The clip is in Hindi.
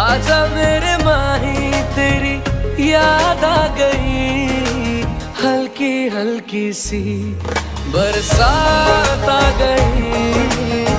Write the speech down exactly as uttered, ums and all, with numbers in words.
आजा मेरे माही तेरी याद आ गई, हल्की हल्की सी बरसात आ गई।